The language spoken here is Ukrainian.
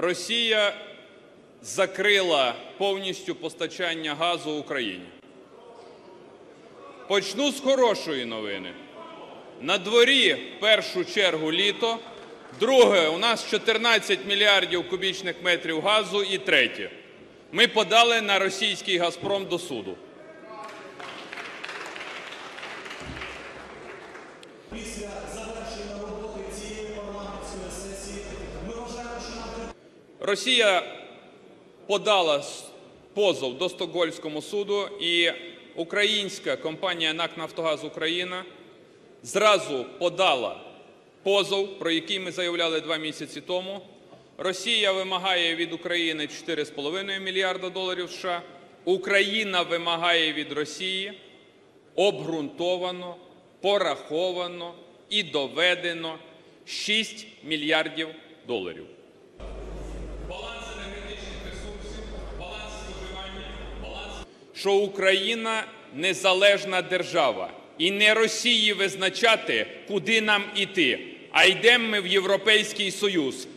Росія закрила повністю постачання газу Україні. Почну з хорошої новини. На дворі в першу чергу літо, друге, у нас 14 мільярдів кубічних метрів газу і третє. Ми подали на російський «Газпром» до суду. Після завершення роботи цієї парламентської сесії ми вважаємо, що нам... Росія подала позов до Стокгольмського суду, і українська компанія НАК «Нафтогаз Україна» зразу подала позов, про який ми заявляли 2 місяці тому. Росія вимагає від України $4,5 мільярда США. Україна вимагає від Росії обґрунтовано, пораховано і доведено $6 мільярдів. Баланс енергетичних ресурсів, баланс споживання, баланс... Що Україна – незалежна держава. І не Росії визначати, куди нам іти. А йдемо ми в Європейський Союз.